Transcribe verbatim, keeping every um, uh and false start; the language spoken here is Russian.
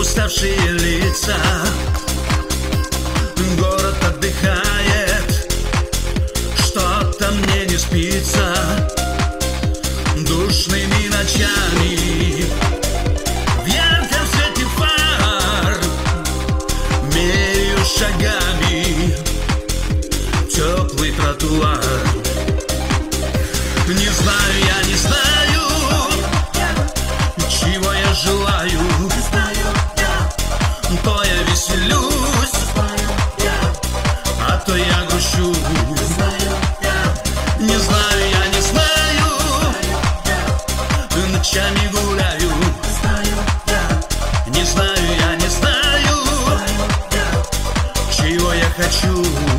уставшие лица. Город отдыхает, что-то мне не спится. Душными ночами в ярком свете фар меряю шагами теплый тротуар. Не знаю, я не знаю, чего я желаю. То я веселюсь, а то я грущу. Не знаю, я не знаю, ночами гуляю. Не знаю, я не знаю, чего я хочу.